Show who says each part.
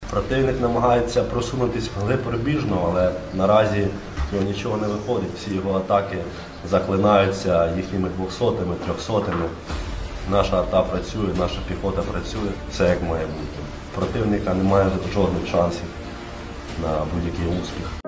Speaker 1: Противник намагається просунутися вглиб Рубіжного, але наразі цього нічого не виходить. Всі його атаки заклинаються їхніми 200-ми, 300-ми. Наша арта працює, наша піхота працює. Все як має бути. Противника немає жодних шансів на будь-який успіх.